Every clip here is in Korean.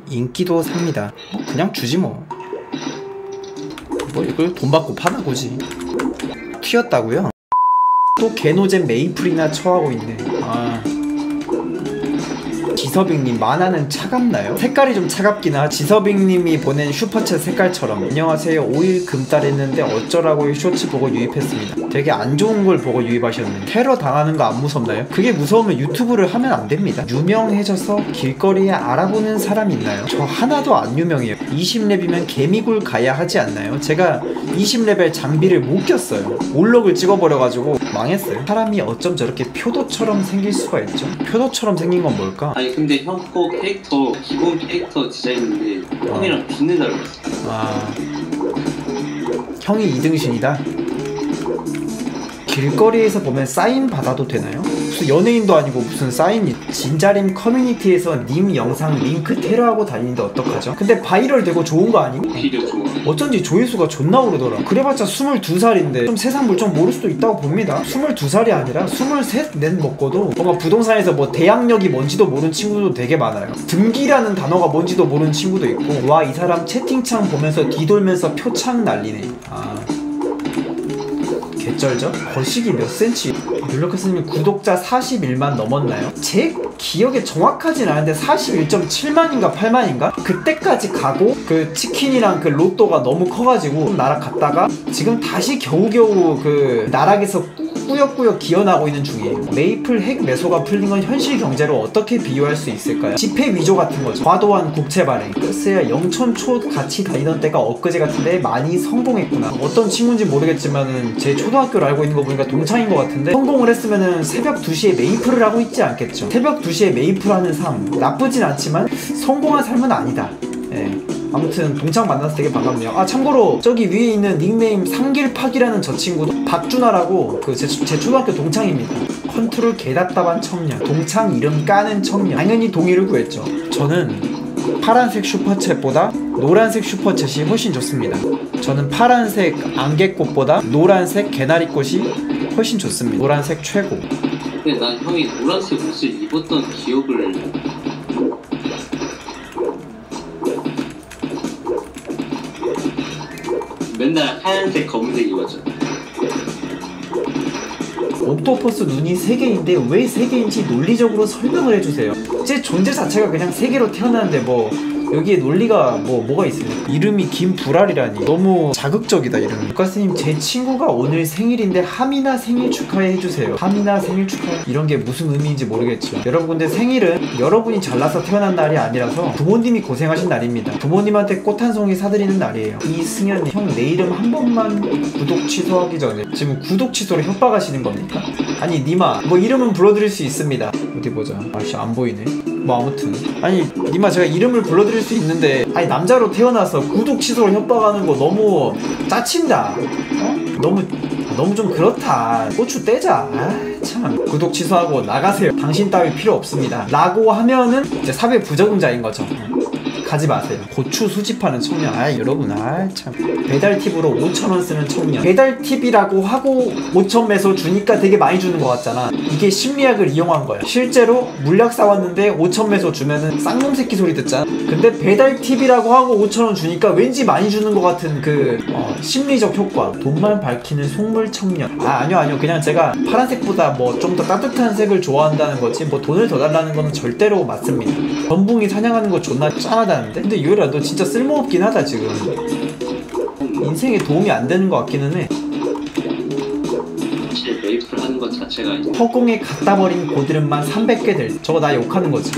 인기도 삽니다. 그냥 주지 뭐 이걸 돈 받고 파나 보지. 튀었다고요? 또 개노잼 메이플이나 처하고 있네. 지서빙님, 만화는 차갑나요? 색깔이 좀 차갑긴 하지. 지서빙님이 보낸 슈퍼챗 색깔처럼. 안녕하세요, 5일 금달 했는데 어쩌라고 쇼츠 보고 유입했습니다. 되게 안 좋은 걸 보고 유입하셨네. 테러 당하는 거 안 무섭나요? 그게 무서우면 유튜브를 하면 안 됩니다. 유명해져서 길거리에 알아보는 사람 있나요? 저 하나도 안 유명해요. 20렙이면 개미굴 가야 하지 않나요? 제가 20레벨 장비를 못 꼈어요. 올록을 찍어버려가지고 망했어요. 사람이 어쩜 저렇게 표도처럼 생길 수가 있죠? 표도처럼 생긴 건 뭘까? 아니 근데 형 거 캐릭터, 기본 캐릭터 디자인인데 형이랑 빛내 닮았어. 형이 2등신이다? 길거리에서 보면 사인 받아도 되나요? 무슨 연예인도 아니고 무슨 사인이. 진자림 커뮤니티에서 님 영상 링크 테러하고 다니는데 어떡하죠? 근데 바이럴 되고 좋은 거 아니고? 오히려 좋아. 어쩐지 조회수가 존나 오르더라. 그래봤자 22살인데 좀 세상 물정 모를 수도 있다고 봅니다. 22살이 아니라 23, 넷 먹고도 뭔가 부동산에서 뭐 대학력이 뭔지도 모르는 친구도 되게 많아요. 등기라는 단어가 뭔지도 모르는 친구도 있고. 와, 이 사람 채팅창 보면서 뒤돌면서 표창 날리네. 개쩔죠? 거시기 몇 센치? 룰러크스님 구독자 41만 넘었나요? 제 기억에 정확하진 않은데 41.7만인가 8만인가? 그때까지 가고 그 치킨이랑 그 로또가 너무 커가지고 좀 날아갔다가 지금 다시 겨우겨우 그 나락에서 꾸역꾸역 기어나고 있는 중이에요. 메이플 핵 매소가 풀린 건 현실 경제로 어떻게 비유할 수 있을까요? 지폐 위조 같은 거죠. 과도한 국채 발행. 글쎄야, 영천초 같이 다니던 때가 엊그제 같은데 많이 성공했구나. 어떤 친구인지 모르겠지만은 제 초등학교를 알고 있는 거 보니까 동창인 것 같은데, 성공을 했으면은 새벽 2시에 메이플을 하고 있지 않겠죠. 새벽 2시에 메이플 하는 삶 나쁘진 않지만 성공한 삶은 아니다. 아무튼 동창 만나서 되게 반갑네요. 참고로 저기 위에 있는 닉네임 삼길팍이라는 저 친구도 박준하라고 제 초등학교 동창입니다. 컨트롤 개답답한 청년, 동창 이름 까는 청년. 당연히 동의를 구했죠. 저는 파란색 슈퍼챗보다 노란색 슈퍼챗이 훨씬 좋습니다. 저는 파란색 안개꽃보다 노란색 개나리꽃이 훨씬 좋습니다. 노란색 최고. 근데 난 형이 노란색 옷을 입었던 기억을... 맨날 하얀색, 검은색 입었죠. 옥토퍼스 눈이 3개인데 왜 3개인지 논리적으로 설명을 해주세요. 제 존재 자체가 그냥 3개로 태어났는데 뭐 여기에 논리가 뭐가 있습니까? 이름이 김불알이라니 너무 자극적이다. 이름이. 국가스님, 제 친구가 오늘 생일인데 하미나 생일 축하해 해주세요. 하미나 생일 축하해, 이런 게 무슨 의미인지 모르겠지만 여러분, 근데 생일은 여러분이 잘나서 태어난 날이 아니라서 부모님이 고생하신 날입니다. 부모님한테 꽃 한 송이 사드리는 날이에요. 이승현님, 형 내 이름 한 번만 구독 취소하기 전에 지금 구독 취소로 협박하시는 겁니까? 아니 니마, 뭐 이름은 불러드릴 수 있습니다. 어디 보자. 아씨, 안 보이네. 뭐 아무튼, 아니 니마, 제가 이름을 불러드릴 수 있는데, 아니 남자로 태어나서 구독 취소를 협박하는 거 너무 짜친다. 너무 좀 그렇다. 고추 떼자. 참. 구독 취소하고 나가세요. 당신 따위 필요 없습니다 라고 하면은 이제 사회 부적응자인 거죠. 가지 마세요. 고추 수집하는 청년. 여러분, 참. 배달팁으로 5,000원 쓰는 청년. 배달팁이라고 하고 5,000 매소 주니까 되게 많이 주는 것 같잖아. 이게 심리학을 이용한 거야. 실제로 물약 사왔는데 5,000 매소 주면은 쌍놈 새끼 소리 듣잖아. 근데 배달팁이라고 하고 5,000원 주니까 왠지 많이 주는 것 같은 그 심리적 효과. 돈만 밝히는 속물 청년. 아니요. 그냥 제가 파란색보다 뭐 좀 더 따뜻한 색을 좋아한다는 거지, 뭐 돈을 더 달라는 거는 절대로 맞습니다. 전붕이 사냥하는 거 존나 짠하다는데? 근데 유열아, 너 진짜 쓸모없긴 하다. 지금 인생에 도움이 안 되는 것 같기는 해. 사실 메이플 하는 것 자체가 허공에 갖다 버린 고드름만 300개 될. 저거 나 욕하는 거지.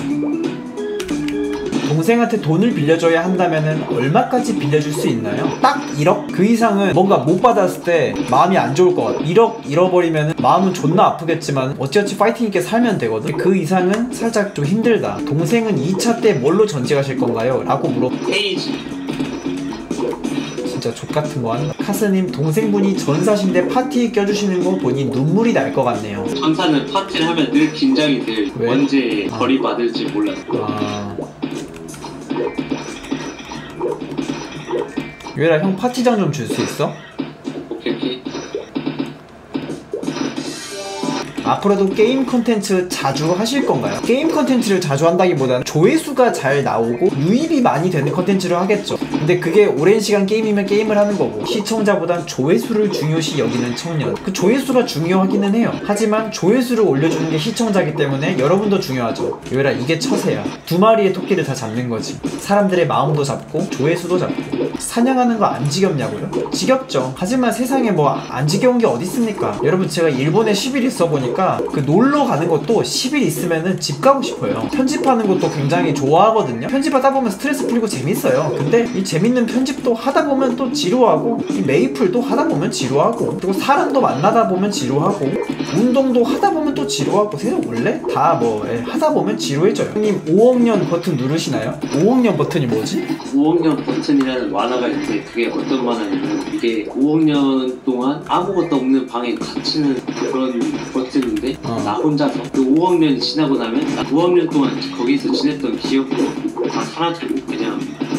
동생한테 돈을 빌려줘야 한다면은 얼마까지 빌려줄 수 있나요? 딱 1억? 그 이상은 뭔가 못 받았을 때 마음이 안 좋을 것 같아. 1억 잃어버리면은 마음은 존나 아프겠지만 어찌어찌 파이팅 있게 살면 되거든. 그 이상은 살짝 좀 힘들다. 동생은 2차 때 뭘로 전직하실 건가요? 라고 물어. 페이지. 진짜 족같은 거 한다. 카스님, 동생분이 전사신데 파티에 껴주시는 거 보니 눈물이 날 것 같네요. 전사는 파티를 하면 늘 긴장이 돼. 왜? 언제 벌이받을지 몰라서. 유열아, 형 파티장 좀 줄 수 있어? 오케이. 앞으로도 게임 컨텐츠 자주 하실 건가요? 게임 컨텐츠를 자주 한다기보다는 조회수가 잘 나오고 유입이 많이 되는 컨텐츠를 하겠죠. 근데 그게 오랜 시간 게임이면 게임을 하는 거고, 시청자보단 조회수를 중요시 여기는 청년. 그 조회수가 중요하기는 해요. 하지만 조회수를 올려주는 게 시청자이기 때문에 여러분도 중요하죠. 요라 이게 처세야. 두 마리의 토끼를 다 잡는 거지. 사람들의 마음도 잡고 조회수도 잡고. 사냥하는 거 안 지겹냐고요? 지겹죠. 하지만 세상에 뭐 안 지겨운 게 어디 있습니까? 여러분, 제가 일본에 10일 있어 보니까 그 놀러 가는 것도 10일 있으면은 집 가고 싶어요. 편집하는 것도 굉장히 좋아하거든요. 편집하다 보면 스트레스 풀리고 재밌어요. 근데 이 재밌는 편집도 하다 보면 또 지루하고, 이 메이플도 하다 보면 지루하고, 그리고 사람도 만나다 보면 지루하고, 운동도 하다 보면 또 지루하고, 세상 원래 다 뭐 하다 보면 지루해져요. 형님 5억년 버튼 누르시나요? 5억년 버튼이 뭐지? 5억년 버튼이라는 만화가 있는데 그게 어떤 만화냐면 이게 5억년 동안 아무것도 없는 방에 갇히는 그런 버튼인데 나 혼자서 그 5억년이 지나고 나면 나 5억년 동안 거기서 지냈던 기억도 다 사라지고 그냥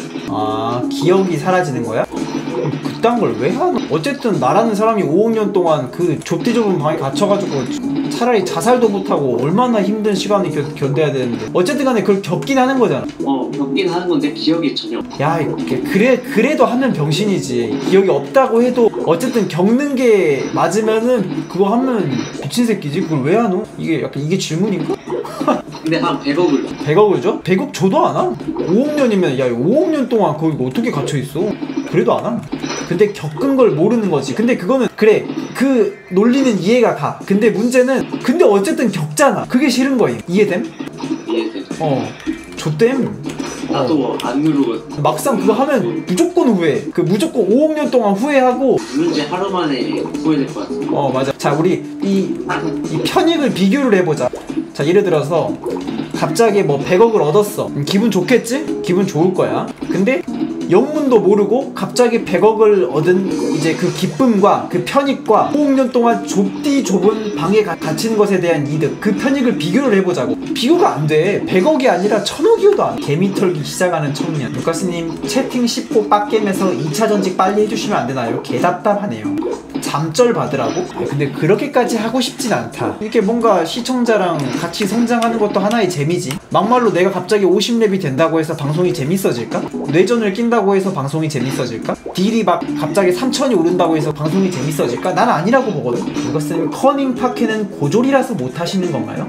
기억이 사라지는 거야? 그딴 걸 왜 하나? 어쨌든 나라는 사람이 5억 년 동안 그 좁디 좁은 방에 갇혀가지고 차라리 자살도 못하고 얼마나 힘든 시간을 견뎌야 되는데, 어쨌든 간에 그걸 겪긴 하는 거잖아. 겪긴 하는 건데 기억이 전혀 야, 그래도 하면 병신이지. 기억이 없다고 해도 어쨌든 겪는 게 맞으면은 그거 하면 미친 새끼지. 그걸 왜 하노? 이게 질문인가? 근데 한 100억을 100억을 줘? 100억 줘도 안 함? 5억 년이면, 야, 5억 년 동안 거기 어떻게 갇혀있어? 그래도 안 함. 근데 겪은 걸 모르는 거지. 근데 그거는, 그래, 그 논리는 이해가 가. 근데 문제는, 근데 어쨌든 겪잖아. 그게 싫은 거임. 이해됨? 이해돼. 좆됨. 나도 안 누르거든. 막상 그거 하면 무조건 후회. 무조건 5억 년 동안 후회하고. 누른 지 하루 만에 후회될 것 같아. 맞아. 자, 우리 이 편익을 비교를 해보자. 자, 예를 들어서 갑자기 뭐 100억을 얻었어. 기분 좋겠지? 기분 좋을 거야. 근데 영문도 모르고 갑자기 100억을 얻은 이제 그 기쁨과 그 편익과 5억 년 동안 좁디 좁은 방에 갇힌 것에 대한 이득, 그 편익을 비교를 해보자고. 비교가 안 돼. 100억이 아니라 1000억이어도 안 돼. 개미 털기 시작하는 청년. 루카스님, 채팅 씹고 빡겜에서 2차 전직 빨리 해주시면 안 되나요? 개답답하네요. 잠절 받으라고? 근데 그렇게까지 하고 싶진 않다. 이렇게 뭔가 시청자랑 같이 성장하는 것도 하나의 재미지. 막말로 내가 갑자기 50렙이 된다고 해서 방송이 재밌어질까? 뇌전을 낀다고 해서 방송이 재밌어질까? 딜이 막 갑자기 3000이 오른다고 해서 방송이 재밌어질까? 난 아니라고 보거든. 이것은 커닝 파케는 고졸이라서 못하시는 건가요?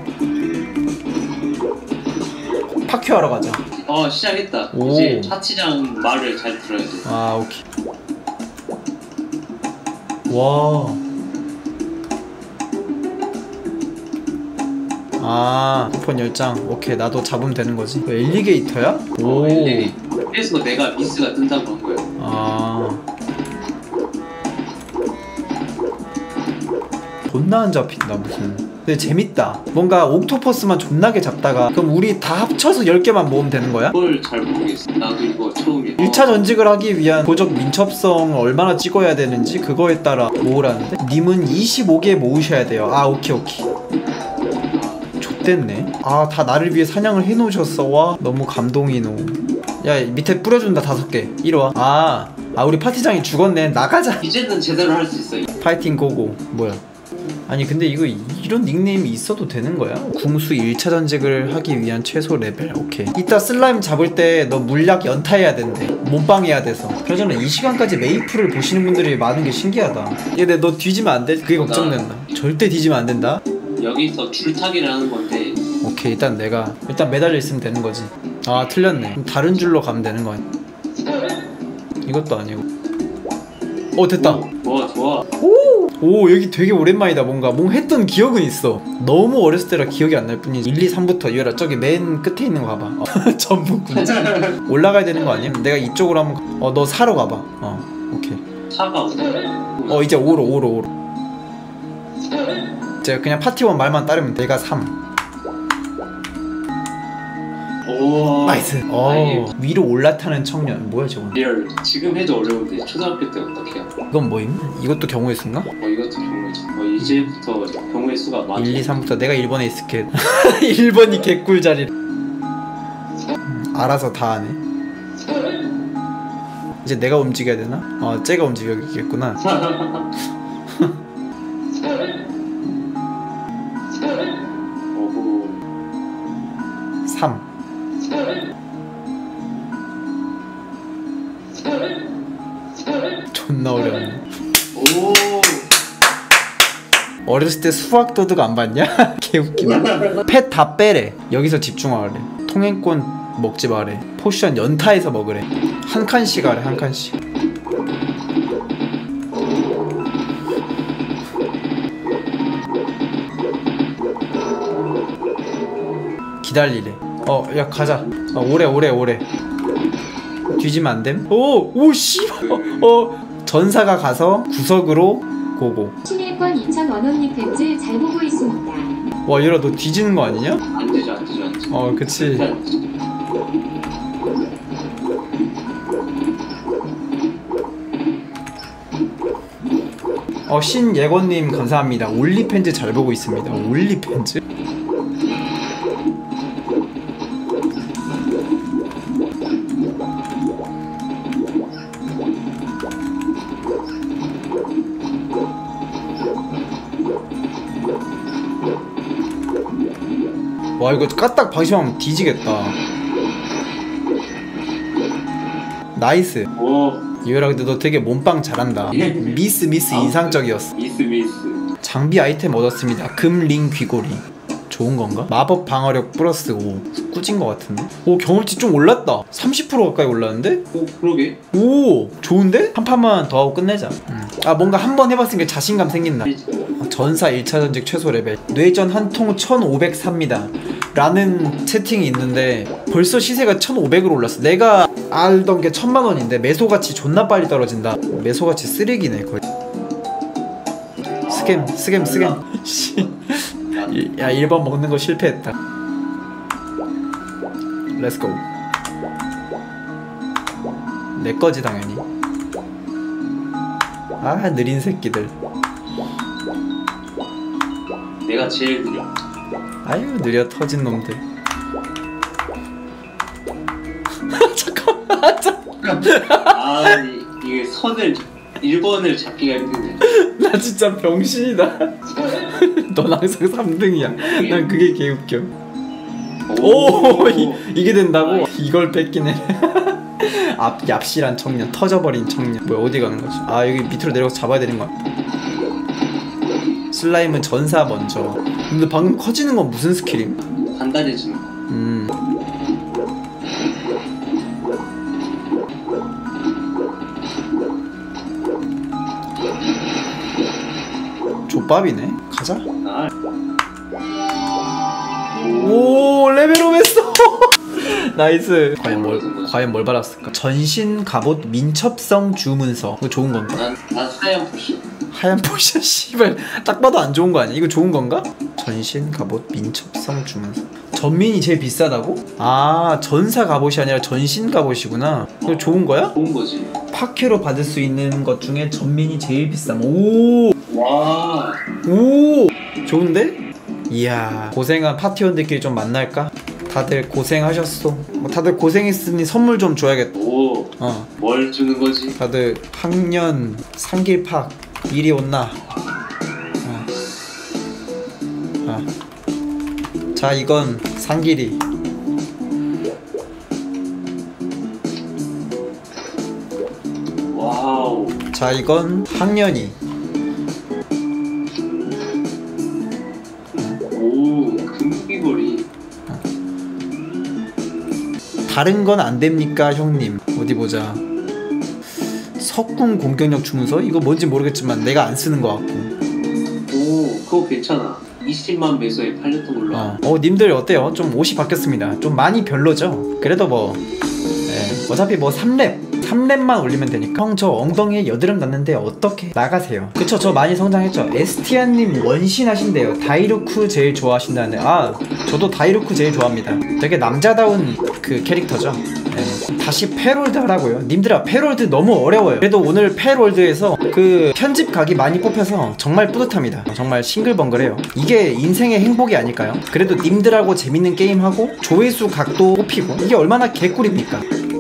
파큐 하러 가자. 시작했다. 이제 파티장 말을 잘 들어야 돼. 오케이. 와. 쿠폰 10장. 오케이, 나도 잡으면 되는 거지. 엘리게이터야? 오. 엘리게이터. 그래서 내가 미스가 뜬다고 한 거야. 존나 안 잡힌다 무슨. 근데 재밌다. 뭔가 옥토퍼스만 존나게 잡다가, 그럼 우리 다 합쳐서 10개만 모으면 되는 거야? 그걸 잘 모르겠어. 나도 이거 처음이야. 1차 전직을 하기 위한 도적 민첩성을 얼마나 찍어야 되는지 그거에 따라 모으라는데, 님은 25개 모으셔야 돼요. 오케이. 좆됐네. 다 나를 위해 사냥을 해놓으셨어. 와, 너무 감동이노. 야, 밑에 뿌려준다. 5개. 이리 와. 우리 파티장이 죽었네. 나가자. 이제는 제대로 할 수 있어. 파이팅 고고. 뭐야? 아니 근데 이런 닉네임이 있어도 되는 거야? 궁수 1차 전직을 하기 위한 최소 레벨. 오케이. 이따 슬라임 잡을 때 너 물약 연타해야 된대. 몸빵해야 돼서. 그러잖아, 이 시간까지 메이플을 보시는 분들이 많은 게 신기하다. 얘네 너 뒤지면 안 돼? 그게 걱정된다. 절대 뒤지면 안 된다. 여기서 줄타기를 하는 건데. 오케이, 일단 매달려 있으면 되는 거지. 틀렸네. 그럼 다른 줄로 가면 되는 거야. 이것도 아니고. 됐다. 좋아. 오, 여기 되게 오랜만이다. 뭔가 했던 기억은 있어. 너무 어렸을 때라 기억이 안 날 뿐이지. 1, 2, 3부터 이거라. 저기 맨 끝에 있는 거 가봐. 전북 군지. 올라가야 되는 거 아니야? 내가 이쪽으로 한번 너 사러 가봐. 오케이. 차가 어디? 이제 5로. 제가 그냥 파티원 말만 따르면 내가 3. 오, 나이스. 위로 올라타는 청년. 뭐야 저건? 리얼. 지금 해도 어려운데 초등학교 때 어떻게 해요? 이건 뭐임? 이것도 경우의 수인가? 이것도 경우의 수. 이제부터 경우의 수가 많아. 1, 2, 3부터 내가 1번에 있을게. 1번이 개꿀 자리. 알아서 다 하네. 이제 내가 움직여야 되나? 쟤가 움직여야겠구나. 3. 존나 어려워. 오. 어렸을 때 수학 도둑 안 봤냐? 개웃기네. 펫 다 빼래. 여기서 집중하래. 통행권 먹지 마래. 포션 연타해서 먹으래. 한 칸씩 하래. 한 칸씩. 기다리래. 야 가자. 오래. 뒤지면 안 됨? 오 씨발. 전사가 가서 구석으로 고고. 신일권 2,000원언니 팬츠 잘 보고 있습니다. 와 얘라 너 뒤지는 거 아니냐? 안 되죠. 그치. 신예건님 감사합니다. 올리팬즈 잘 보고 있습니다. 올리팬즈? 와 이거 까딱 방심하면 뒤지겠다. 나이스. 오. 이거라 근데 너 되게 몸빵 잘한다. 미스 인상적이었어. 미스. 장비 아이템 얻었습니다. 금링 귀고리. 좋은 건가? 마법 방어력 플러스 5. 꾸진 거 같은데? 오 경험치 좀 올랐다. 30% 가까이 올랐는데? 오 그러게. 오 좋은데? 한 판만 더 하고 끝내자. 뭔가 한 번 해봤으니까 자신감 생긴다. 전사 1차 전직 최소 레벨. 뇌전 한 통 1503입니다 라는 채팅이 있는데 벌써 시세가 1500으로 올랐어. 내가 알던 게 1000만원인데 매소가치 존나 빨리 떨어진다. 매소가치 쓰레기네 거의. 스캠 야 1번 먹는 거 실패했다. 렛츠고. 내꺼지 당연히. 느린 새끼들. 내가 제일 느려. 아유 느려 터진 놈들. 잠깐만. 이게 선을 1번을 잡기가 힘드네. 나 진짜 병신이다. 넌 항상 3등이야. 난 그게 개웃겨. 이게 된다고? 이걸 뺏기네. 얍실한 청년, 터져버린 청년. 뭐야 어디 가는 거지? 여기 밑으로 내려가서 잡아야 되는 거 같아. 슬라임은 전사 먼저. 근데 방금 커지는 건 무슨 스킬임? 단단해지는 거. 족밥이네. 가자. 오 레벨업 했어. 나이스. 과연 뭘 받았을까? 전신 갑옷 민첩성 주문서. 이거 좋은 건가? 난 하얀 포션. 하얀 포션 씨발 딱 봐도 안 좋은 거 아니야? 이거 좋은 건가? 전신 갑옷 민첩성 주문서. 전민이 제일 비싸다고? 전사 갑옷이 아니라 전신 갑옷이구나. 이거 좋은 거야? 좋은 거지. 파케로 받을 수 있는 것 중에 전민이 제일 비쌈. 오 좋은데? 이야 고생한 파티원들끼리 좀 만날까? 다들 고생하셨어. 다들 고생했으니 선물 좀 줘야겠다. 뭘 주는 거지? 다들 학년 상길팍 이리 온나. 자 이건 상길이. 와우. 자 이건 학년이. 금귀걸이. 다른 건 안 됩니까 형님? 어디 보자. 석궁 공격력 주문서? 이거 뭔지 모르겠지만 내가 안 쓰는 것 같고. 그거 괜찮아. 20만 배소에 팔렸던 걸로. 님들 어때요? 좀 옷이 바뀌었습니다. 좀 많이 별로죠? 그래도 어차피 3렙만 올리면 되니까. 형 저 엉덩이에 여드름 났는데 어떻게 나가세요? 그쵸 저 많이 성장했죠. 에스티아님 원신하신대요. 다이루크 제일 좋아하신다는데 저도 다이루크 제일 좋아합니다. 되게 남자다운 그 캐릭터죠. 다시 패롤드 하라고요. 님들아 패롤드 너무 어려워요. 그래도 오늘 패롤드에서 그 편집 각이 많이 뽑혀서 정말 뿌듯합니다. 정말 싱글벙글해요. 이게 인생의 행복이 아닐까요? 그래도 님들하고 재밌는 게임하고 조회수 각도 뽑히고 이게 얼마나 개꿀입니까?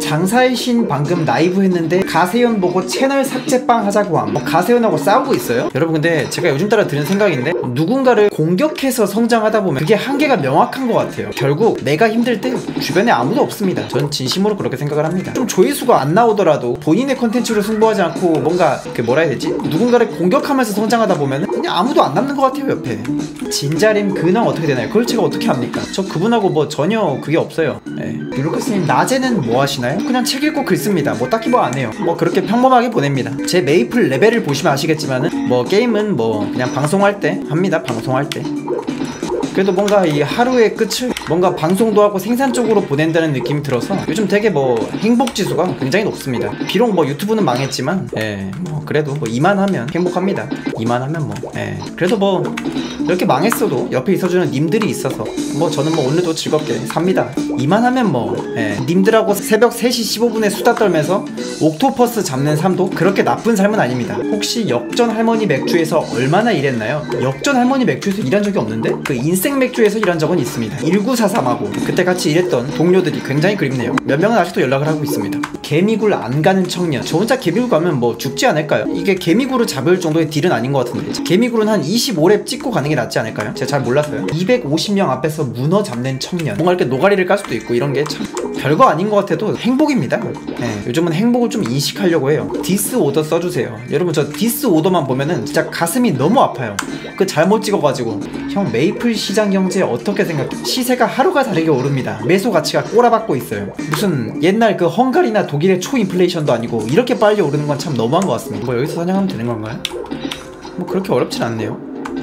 장사의 신 방금 라이브 했는데 가세현 보고 채널 삭제빵 하자고 함. 가세현하고 싸우고 있어요? 여러분 근데 제가 요즘 따라 드는 생각인데 누군가를 공격해서 성장하다 보면 그게 한계가 명확한 것 같아요. 결국 내가 힘들 때 주변에 아무도 없습니다. 전 진심으로 그렇게 생각을 합니다. 좀 조회수가 안 나오더라도 본인의 컨텐츠로 승부하지 않고 뭔가 그 뭐라 해야 되지? 누군가를 공격하면서 성장하다 보면 그냥 아무도 안 남는 것 같아요 옆에. 진자림 근황 어떻게 되나요? 그걸 제가 어떻게 합니까? 저 그분하고 뭐 전혀 그게 없어요. 네. 유로크스님 낮에는 뭐 하시나요? 그냥 책 읽고 글 씁니다. 뭐 딱히 뭐 안 해요. 뭐 그렇게 평범하게 보냅니다. 제 메이플 레벨을 보시면 아시겠지만은 뭐 게임은 뭐 그냥 방송할 때 합니다. 방송할 때. 그래도 뭔가 이 하루의 끝을 뭔가 방송도 하고 생산적으로 보낸다는 느낌이 들어서 요즘 되게 뭐 행복지수가 굉장히 높습니다. 비록 뭐 유튜브는 망했지만 뭐 그래도 뭐 이만하면 행복합니다. 이만하면 뭐 그래도 뭐 이렇게 망했어도 옆에 있어주는 님들이 있어서 뭐 저는 뭐 오늘도 즐겁게 삽니다. 이만하면 뭐 님들하고 새벽 3시 15분에 수다 떨면서 옥토퍼스 잡는 삶도 그렇게 나쁜 삶은 아닙니다. 혹시 역전 할머니 맥주에서 얼마나 일했나요? 역전 할머니 맥주에서 일한 적이 없는데 그 인생 맥주에서 일한 적은 있습니다. 1943하고 그때 같이 일했던 동료들이 굉장히 그립네요. 몇 명은 아직도 연락을 하고 있습니다. 개미굴 안 가는 청년. 저 혼자 개미굴 가면 뭐 죽지 않을까요? 이게 개미굴을 잡을 정도의 딜은 아닌 것 같은데 개미굴은 한 25랩 찍고 가는 게 낫지 않을까요? 제가 잘 몰라서요. 250명 앞에서 문어 잡는 청년. 뭔가 이렇게 노가리를 깔 수도 있고 이런 게 참 별거 아닌 것 같아도 행복입니다. 요즘은 행복을 좀 인식하려고 해요. 디스 오더 써주세요. 여러분 저 디스 오더만 보면은 진짜 가슴이 너무 아파요. 그 잘못 찍어가지고 형 메이플 시장 경제 어떻게 생각해? 시세가 하루가 다르게 오릅니다. 매수 가치가 꼬라박고 있어요. 무슨 옛날 그 헝가리나 독일의 초인플레이션도 아니고 이렇게 빨리 오르는 건 참 너무한 것 같습니다. 뭐 여기서 사냥하면 되는 건가요? 뭐 그렇게 어렵진 않네요.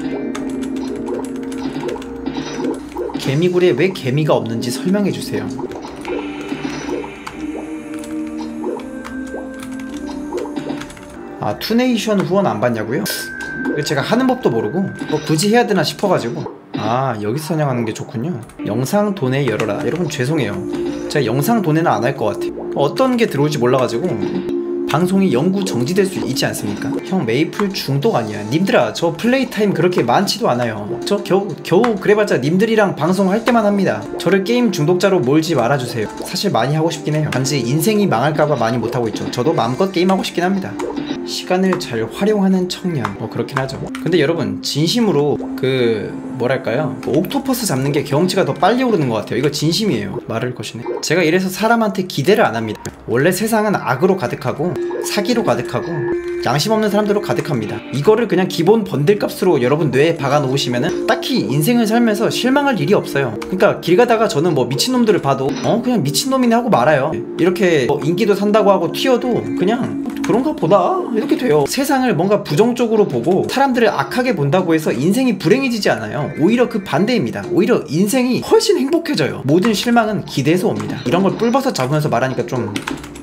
개미굴에 왜 개미가 없는지 설명해주세요. 아 투네이션 후원 안 받냐고요? 제가 하는 법도 모르고 뭐 굳이 해야 되나 싶어가지고 아 여기서 사냥하는 게 좋군요. 영상 도내 열어라. 여러분 죄송해요. 제가 영상 도내는 안 할 것 같아요. 어떤 게 들어올지 몰라가지고 방송이 영구 정지될 수 있지 않습니까? 형 메이플 중독 아니야. 님들아 저 플레이 타임 그렇게 많지도 않아요. 저 겨우 그래봤자 님들이랑 방송할 때만 합니다. 저를 게임 중독자로 몰지 말아주세요. 사실 많이 하고 싶긴 해요. 단지 인생이 망할까봐 많이 못하고 있죠. 저도 마음껏 게임하고 싶긴 합니다. 시간을 잘 활용하는 청년 뭐 그렇긴 하죠. 근데 여러분 진심으로 그 뭐랄까요 옥토퍼스 잡는 게 경험치가 더 빨리 오르는 것 같아요. 이거 진심이에요. 말을 거시네. 제가 이래서 사람한테 기대를 안 합니다. 원래 세상은 악으로 가득하고 사기로 가득하고 양심 없는 사람들로 가득합니다. 이거를 그냥 기본 번들값으로 여러분 뇌에 박아 놓으시면은 딱히 인생을 살면서 실망할 일이 없어요. 그러니까 길 가다가 저는 뭐 미친놈들을 봐도 그냥 미친놈이네 하고 말아요. 이렇게 뭐 인기도 산다고 하고 튀어도 그냥 그런가 보다 이렇게 돼요. 세상을 뭔가 부정적으로 보고 사람들을 악하게 본다고 해서 인생이 불행해지지 않아요. 오히려 그 반대입니다. 오히려 인생이 훨씬 행복해져요. 모든 실망은 기대에서 옵니다. 이런 걸 뿔벗어 잡으면서 말하니까 좀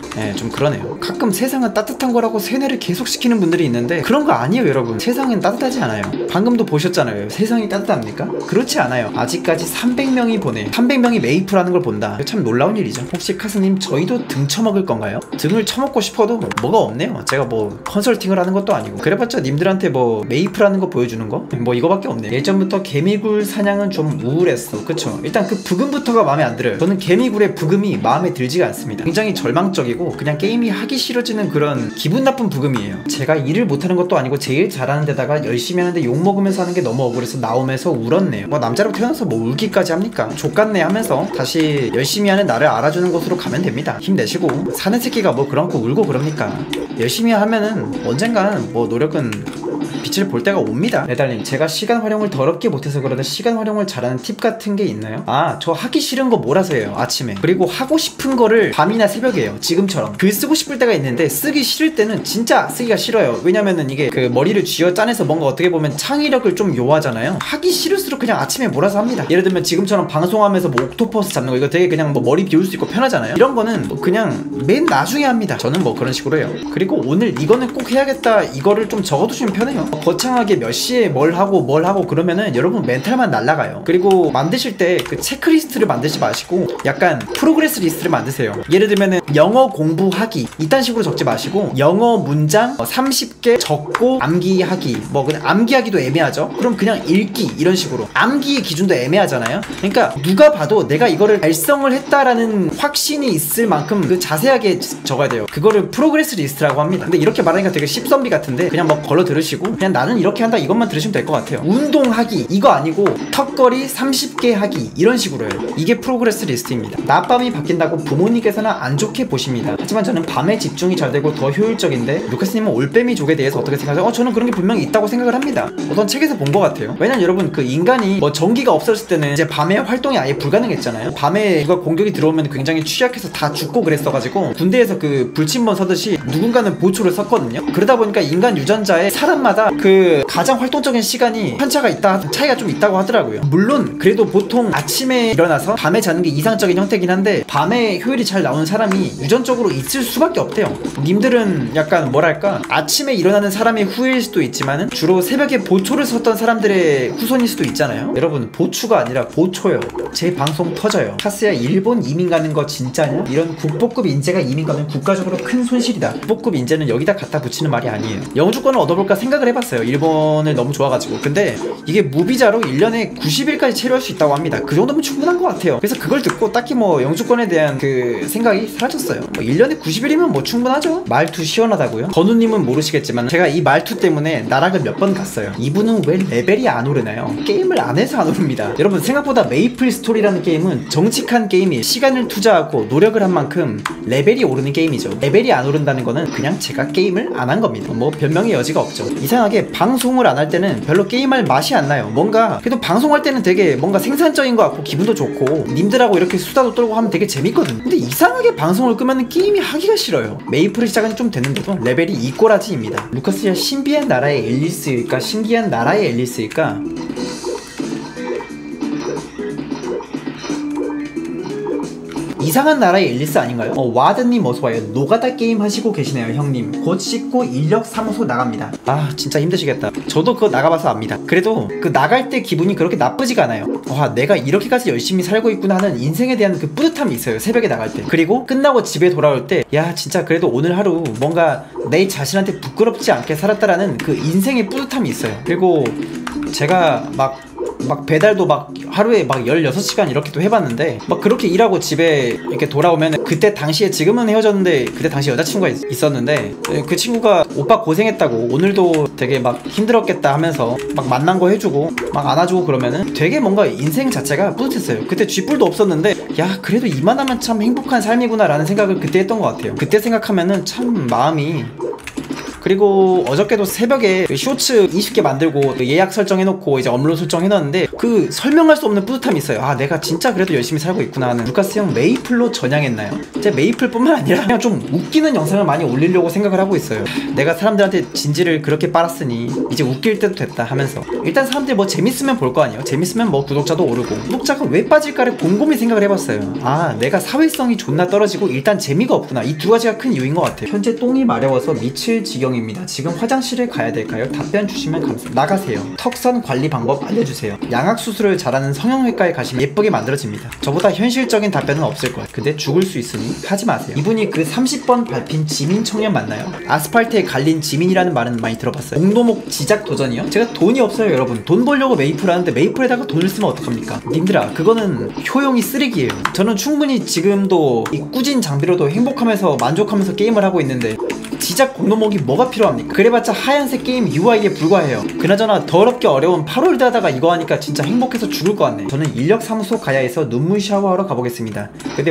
그러네요. 가끔 세상은 따뜻한 거라고 세뇌를 계속 시키는 분들이 있는데 그런 거 아니에요 여러분. 세상은 따뜻하지 않아요. 방금도 보셨잖아요. 세상이 따뜻합니까? 그렇지 않아요. 아직까지 300명이 보내 300명이 메이플하는 걸 본다. 참 놀라운 일이죠. 혹시 카스님 저희도 등 쳐먹을 건가요? 등을 쳐먹고 싶어도 뭐가 없네요. 제가 뭐 컨설팅을 하는 것도 아니고 그래봤자 님들한테 뭐 메이플하는 거 보여주는 거? 뭐 이거밖에 없네요. 예전부터 개미굴 사냥은 좀 우울했어. 그쵸? 일단 그 부금부터가 마음에 안 들어요. 저는 개미굴의 부금이 마음에 들지가 않습니다. 굉장히 절망적이고 그냥 게임이 하기 싫어지는 그런 기분 나쁜 부금이에요. 제가 일을 못하는 것도 아니고 제일 잘하는 데다가 열심히 하는데 욕먹으면서 하는 게 너무 억울해서 나오면서 울었네요. 뭐 남자로 태어나서 뭐 울기까지 합니까? 족같네 하면서 다시 열심히 하는 나를 알아주는 곳으로 가면 됩니다. 힘내시고 사는 새끼가 뭐 그런 거 울고 그럽니까? 열심히 하면은 언젠가는 뭐 노력은 빛을 볼 때가 옵니다. 매달님 제가 시간 활용을 더럽게 못해서 그러다 시간 활용을 잘하는 팁 같은 게 있나요? 아 저 하기 싫은 거 몰아서 해요. 아침에. 그리고 하고 싶은 거를 밤이나 새벽에 해요. 지금처럼 글 쓰고 싶을 때가 있는데 쓰기 싫을 때는 진짜 쓰기가 싫어요. 왜냐면은 이게 그 머리를 쥐어 짜내서 뭔가 어떻게 보면 창의력을 좀 요하잖아요. 하기 싫을수록 그냥 아침에 몰아서 합니다. 예를 들면 지금처럼 방송하면서 뭐 옥토퍼스 잡는 거 이거 되게 그냥 뭐 머리 비울 수 있고 편하잖아요. 이런 거는 뭐 그냥 맨 나중에 합니다. 저는 뭐 그런 식으로 해요. 그리고 오늘 이거는 꼭 해야겠다 이거를 좀 적어두시면 편해요. 거창하게 몇 시에 뭘 하고 그러면은 여러분 멘탈만 날아가요. 그리고 만드실 때 그 체크리스트를 만들지 마시고 약간 프로그레스 리스트를 만드세요. 예를 들면은 영어 공부하기 이딴 식으로 적지 마시고 영어 문장 30개 적고 암기하기, 뭐 그냥 암기하기도 애매하죠. 그럼 그냥 읽기 이런 식으로. 암기의 기준도 애매하잖아요. 그러니까 누가 봐도 내가 이거를 달성을 했다라는 확신이 있을 만큼 그 자세하게 적어야 돼요. 그거를 프로그레스 리스트라고 합니다. 근데 이렇게 말하니까 되게 십선비 같은데 그냥 뭐 걸러 들으시고 그냥 나는 이렇게 한다 이것만 들으시면 될 것 같아요. 운동하기 이거 아니고 턱걸이 30개 하기 이런 식으로 해요. 이게 프로그레스 리스트입니다. 낮밤이 바뀐다고 부모님께서는 안 좋게 보십니다. 하지만 저는 밤에 집중이 잘 되고 더 효율적인데 루카스님은 올빼미족에 대해서 어떻게 생각하세요? 저는 그런 게 분명히 있다고 생각을 합니다. 어떤 책에서 본 것 같아요. 왜냐면 여러분 그 인간이 뭐 전기가 없었을 때는 이제 밤에 활동이 아예 불가능했잖아요. 밤에 누가 공격이 들어오면 굉장히 취약해서 다 죽고 그랬어가지고 군대에서 그 불침번 서듯이 누군가는 보초를 섰거든요. 그러다 보니까 인간 유전자에 사람마다 그 가장 활동적인 시간이 편차가 있다, 차이가 좀 있다고 하더라고요. 물론 그래도 보통 아침에 일어나서 밤에 자는 게 이상적인 형태긴 한데 밤에 효율이 잘 나오는 사람이 유전적으로 있을 수밖에 없대요. 님들은 약간 뭐랄까 아침에 일어나는 사람의 후예일 수도 있지만은 주로 새벽에 보초를 섰던 사람들의 후손일 수도 있잖아요. 여러분 보추가 아니라 보초요. 제 방송 터져요. 카스야 일본 이민 가는 거 진짜냐? 이런 국보급 인재가 이민 가면 국가적으로 큰 손실이다. 국보급 인재는 여기다 갖다 붙이는 말이 아니에요. 영주권을 얻어볼까 생각을 해봤어요. 일본을 너무 좋아가지고. 근데 이게 무비자로 1년에 90일까지 체류할 수 있다고 합니다. 그 정도면 충분한 것 같아요. 그래서 그걸 듣고 딱히 뭐 영주권에 대한 그 생각이 사라졌어요. 뭐 1년에 90일이면 뭐 충분하죠. 말투 시원하다고요? 건우님은 모르시겠지만 제가 이 말투 때문에 나락을 몇 번 갔어요. 이분은 왜 레벨이 안 오르나요? 게임을 안 해서 안 오릅니다. 여러분 생각보다 메이플 스토리라는 게임은 정직한 게임이에요. 시간을 투자하고 노력을 한 만큼 레벨이 오르는 게임이죠. 레벨이 안 오른다는 거는 그냥 제가 게임을 안 한 겁니다. 뭐 변명의 여지가 없죠. 이상하게 방송을 안 할 때는 별로 게임할 맛이 안 나요. 뭔가 그래도 방송할 때는 되게 뭔가 생산적인 것 같고 기분도 좋고 님들하고 이렇게 수다도 떨고 하면 되게 재밌거든. 근데 이상하게 방송을 끄면 게임이 하기가 싫어요. 메이플을 시작한 지 좀 됐는데도 레벨이 이꼬라지입니다. 루카스야 신비한 나라의 앨리스일까? 신기한 나라의 앨리스일까? 이상한 나라의 앨리스 아닌가요? 와드님 어서와요. 노가다 게임 하시고 계시네요 형님. 곧 씻고 인력사무소 나갑니다. 아 진짜 힘드시겠다. 저도 그거 나가봐서 압니다. 그래도 그 나갈 때 기분이 그렇게 나쁘지가 않아요. 와 내가 이렇게까지 열심히 살고 있구나 하는 인생에 대한 그 뿌듯함이 있어요. 새벽에 나갈 때. 그리고 끝나고 집에 돌아올 때 야 진짜 그래도 오늘 하루 뭔가 내 자신한테 부끄럽지 않게 살았다라는 그 인생의 뿌듯함이 있어요. 그리고 제가 막 배달도 막 하루에 막 16시간 이렇게 또 해봤는데 막 그렇게 일하고 집에 이렇게 돌아오면 그때 당시에 지금은 헤어졌는데 그때 당시 여자친구가 있었는데 그 친구가 오빠 고생했다고 오늘도 되게 막 힘들었겠다 하면서 막 만난 거 해주고 막 안아주고 그러면은 되게 뭔가 인생 자체가 뿌듯했어요. 그때 쥐뿔도 없었는데 야 그래도 이만하면 참 행복한 삶이구나 라는 생각을 그때 했던 것 같아요. 그때 생각하면은 참 마음이. 그리고 어저께도 새벽에 쇼츠 20개 만들고 예약 설정해놓고 이제 업로드 설정해놨는데 그 설명할 수 없는 뿌듯함이 있어요. 아 내가 진짜 그래도 열심히 살고 있구나 하는. 루카스 형 메이플로 전향했나요? 제가 메이플뿐만 아니라 그냥 좀 웃기는 영상을 많이 올리려고 생각을 하고 있어요. 내가 사람들한테 진지를 그렇게 빨았으니 이제 웃길 때도 됐다 하면서 일단 사람들이 뭐 재밌으면 볼 거 아니에요. 재밌으면 뭐 구독자도 오르고. 구독자가 왜 빠질까를 곰곰이 생각을 해봤어요. 아 내가 사회성이 존나 떨어지고 일단 재미가 없구나. 이 두 가지가 큰 이유인 것 같아요. 현재 똥이 마려워서 미칠 지경입니다. 지금 화장실에 가야 될까요? 답변 주시면 감사합니다. 나가세요. 턱선 관리 방법 알려주세요. 양악 수술을 잘하는 성형외과에 가시면 예쁘게 만들어집니다. 저보다 현실적인 답변은 없을 거예요. 근데 죽을 수 있으니 하지 마세요. 이분이 그 30번 밟힌 지민 청년 맞나요? 아스팔트에 갈린 지민이라는 말은 많이 들어봤어요. 공노목 지작 도전이요? 제가 돈이 없어요 여러분. 돈 벌려고 메이플 하는데 메이플에다가 돈을 쓰면 어떡합니까? 님들아 그거는 효용이 쓰레기예요. 저는 충분히 지금도 이 꾸진 장비로도 행복하면서 만족하면서 게임을 하고 있는데 지작 공노목이 뭐가 필요합니까? 그래봤자 하얀색 게임 UI에 불과해요. 그나저나 더럽게 어려운 8홀드 하다가 이거 하니까 진짜 행복해서 죽을 것 같네. 저는 인력사무소 가야 해서 눈물 샤워하러 가보겠습니다. 근데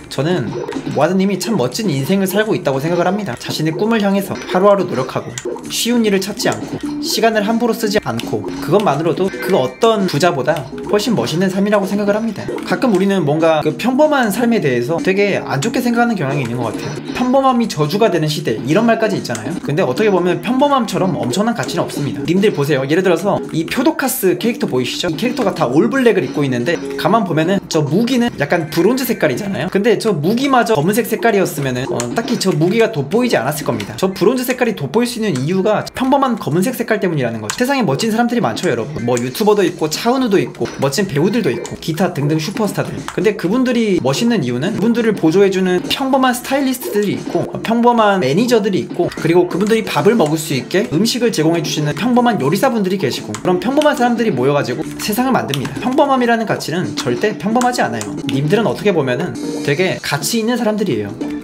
와드님이 참 멋진 인생을 살고 있다고 생각을 합니다. 자신의 꿈을 향해서 하루하루 노력하고 쉬운 일을 찾지 않고 시간을 함부로 쓰지 않고 그것만으로도 그 어떤 부자보다 훨씬 멋있는 삶이라고 생각을 합니다. 가끔 우리는 뭔가 그 평범한 삶에 대해서 되게 안 좋게 생각하는 경향이 있는 것 같아요. 평범함이 저주가 되는 시대 이런 말까지 있잖아요. 근데 어떻게 보면 평범함처럼 엄청난 가치는 없습니다. 님들 보세요. 예를 들어서 이 표도카스 캐릭터 보이시죠? 이 캐릭터가 다 올블랙을 입고 있는데 가만 보면은 저 무기는 약간 브론즈 색깔이잖아요. 근데 저 무기마저 검은색 색깔이었으면은 딱히 저 무기가 돋보이지 않았을 겁니다. 저 브론즈 색깔이 돋보일 수 있는 이유가 평범한 검은색 색깔 때문이라는 거죠. 세상에 멋진 사람들이 많죠, 여러분. 뭐 유튜버도 있고 차은우도 있고 멋진 배우들도 있고 기타 등등 슈퍼스타들. 근데 그분들이 멋있는 이유는 그분들을 보조해주는 평범한 스타일리스트들이 있고 평범한 매니저들이 있고 그리고 그분들이 밥을 먹을 수 있게 음식을 제공해주시는 평범한 요리사분들이 계시고 그런 평범한 사람들이 모여가지고 세상을 만듭니다. 평범함이라는 가치는 절대 평범하지 않아요. 님들은 어떻게 보면은 되게 가치 있는 사람들이에요.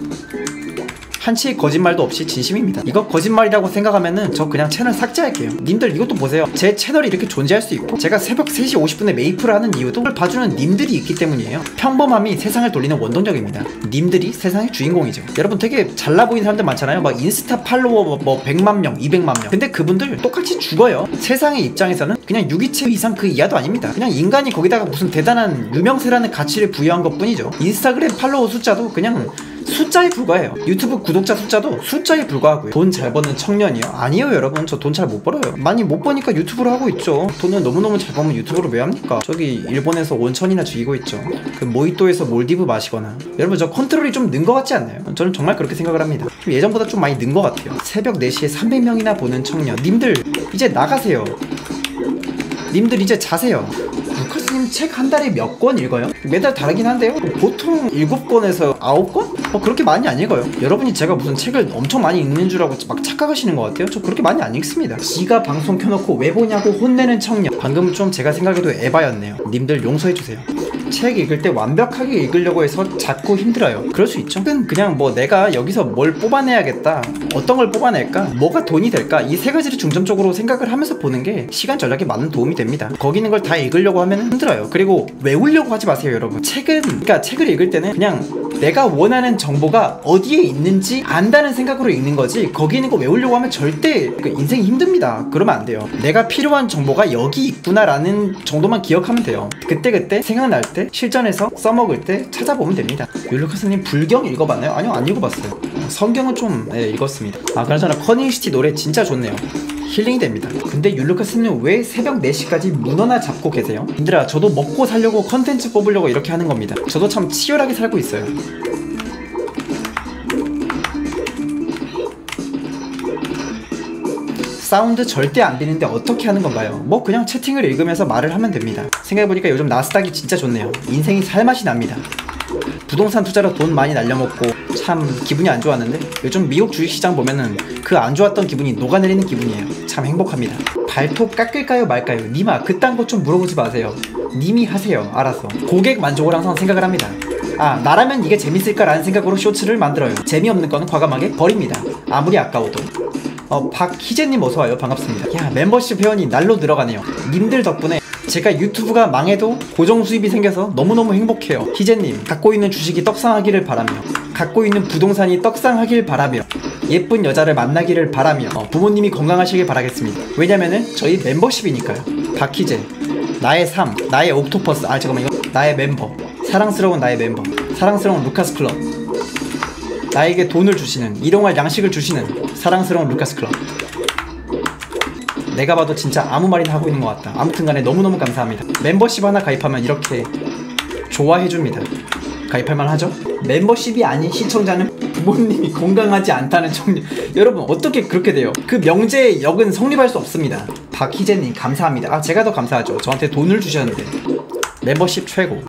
한치의 거짓말도 없이 진심입니다. 이거 거짓말이라고 생각하면은 저 그냥 채널 삭제할게요. 님들 이것도 보세요. 제 채널이 이렇게 존재할 수 있고 제가 새벽 3시 50분에 메이플을 하는 이유도 그걸 봐주는 님들이 있기 때문이에요. 평범함이 세상을 돌리는 원동력입니다. 님들이 세상의 주인공이죠. 여러분 되게 잘나 보이는 사람들 많잖아요. 막 인스타 팔로워 뭐 100만 명, 200만 명. 근데 그분들 똑같이 죽어요. 세상의 입장에서는 그냥 유기체 이상 그 이하도 아닙니다. 그냥 인간이 거기다가 무슨 대단한 유명세라는 가치를 부여한 것 뿐이죠. 인스타그램 팔로워 숫자도 그냥 숫자에 불과해요. 유튜브 구독자 숫자도 숫자에 불과하고요. 돈 잘 버는 청년이요? 아니에요 여러분. 저 돈 잘 못 벌어요. 많이 못 버니까 유튜브를 하고 있죠. 돈을 너무너무 잘 벌면 유튜브를 왜 합니까? 저기 일본에서 온천이나 즐기고 있죠. 그 모히또에서 몰디브 마시거나. 여러분 저 컨트롤이 좀 는 것 같지 않나요? 저는 정말 그렇게 생각을 합니다. 좀 예전보다 좀 많이 는 것 같아요. 새벽 4시에 300명이나 보는 청년. 님들 이제 나가세요. 님들 이제 자세요. 루카스님 책 한 달에 몇 권 읽어요? 매달 다르긴 한데요. 보통 7권에서 9권? 그렇게 많이 안 읽어요. 여러분이 제가 무슨 책을 엄청 많이 읽는 줄 알고 막 착각하시는 것 같아요. 저 그렇게 많이 안 읽습니다. 지가 방송 켜놓고 왜 보냐고 혼내는 청년. 방금 좀 제가 생각해도 에바였네요. 님들 용서해주세요. 책 읽을 때 완벽하게 읽으려고 해서 자꾸 힘들어요. 그럴 수 있죠. 그냥 뭐 내가 여기서 뭘 뽑아내야겠다, 어떤 걸 뽑아낼까, 뭐가 돈이 될까, 이 세 가지를 중점적으로 생각을 하면서 보는 게 시간 전략에 많은 도움이 됩니다. 거기 있는 걸 다 읽으려고 하면 힘들어요. 그리고 외우려고 하지 마세요 여러분. 그러니까 책을 읽을 때는 그냥 내가 원하는 정보가 어디에 있는지 안다는 생각으로 읽는 거지, 거기 있는 거 외우려고 하면 절대 인생이 힘듭니다. 그러면 안 돼요. 내가 필요한 정보가 여기 있구나 라는 정도만 기억하면 돼요. 그때그때 생각날 때 실전에서 써먹을 때 찾아보면 됩니다. 율루카스님 불경 읽어봤나요? 아니요, 안 읽어봤어요. 성경은 좀 읽었습니다. 그나저나 커닝시티 노래 진짜 좋네요. 힐링이 됩니다. 근데 율루카스님 왜 새벽 4시까지 문어나 잡고 계세요? 님들아, 저도 먹고 살려고 컨텐츠 뽑으려고 이렇게 하는 겁니다. 저도 참 치열하게 살고 있어요. 사운드 절대 안 되는데 어떻게 하는 건가요? 뭐 그냥 채팅을 읽으면서 말을 하면 됩니다. 생각해보니까 요즘 나스닥이 진짜 좋네요. 인생이 살맛이 납니다. 부동산 투자로 돈 많이 날려먹고 참 기분이 안 좋았는데 요즘 미국 주식시장 보면은 그 안 좋았던 기분이 녹아내리는 기분이에요. 참 행복합니다. 발톱 깎을까요 말까요? 님아 그딴 거 좀 물어보지 마세요. 님이 하세요. 알아서. 고객 만족을 항상 생각을 합니다. 나라면 이게 재밌을까라는 생각으로 쇼츠를 만들어요. 재미없는 거는 과감하게 버립니다. 아무리 아까워도. 박희재님 어서와요. 반갑습니다. 야, 멤버십 회원이 날로 늘어가네요. 님들 덕분에 제가 유튜브가 망해도 고정 수입이 생겨서 너무너무 행복해요. 희재님, 갖고 있는 주식이 떡상하기를 바라며, 갖고 있는 부동산이 떡상하길 바라며, 예쁜 여자를 만나기를 바라며, 부모님이 건강하시길 바라겠습니다. 왜냐면은 저희 멤버십이니까요. 박희재, 나의 삶, 나의 옥토퍼스, 잠깐만, 이거 나의 멤버, 사랑스러운 나의 멤버, 사랑스러운 루카스 클럽, 나에게 돈을 주시는, 일용할 양식을 주시는 사랑스러운 루카스 클럽. 내가 봐도 진짜 아무 말이나 하고 있는 것 같다. 아무튼 간에 너무너무 감사합니다. 멤버십 하나 가입하면 이렇게 좋아해줍니다. 가입할만 하죠? 멤버십이 아닌 시청자는 부모님이 건강하지 않다는 청년. 여러분 어떻게 그렇게 돼요? 그 명제의 역은 성립할 수 없습니다. 박희재님 감사합니다. 제가 더 감사하죠. 저한테 돈을 주셨는데. 멤버십 최고.